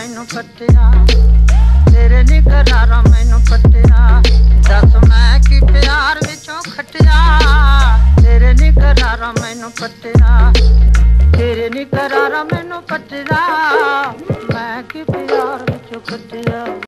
मैनू पटिया, तेरे नी करारा मैनू पटिया। दस मैं की प्यार विचों खटिया, तेरे नी करारा मैनू पटिया, तेरे नी करारा मैनू पटिया। मैं की प्यार विचों खटिया।